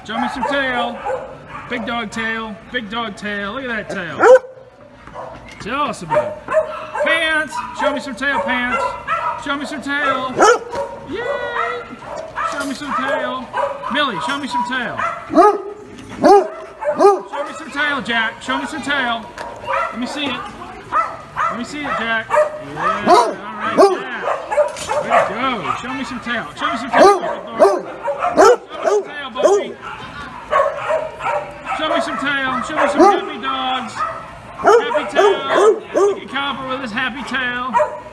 Show me some tail. Big dog tail. Big dog tail. Look at that tail. Tell us about it. Pants. Show me some tail, Pants. Show me some tail. Yay! Show me some tail. Millie, show me some tail. Show me some tail, Jack. Show me some tail. Let me see it. Let me see it, Jack. Yeah. All right, Jack. Way to go. Show me some tail. Show me some tail. Show me some tail, Buffy. Show me some tail. Show me some happy dogs. Happy tail. Look at Copper with his happy tail.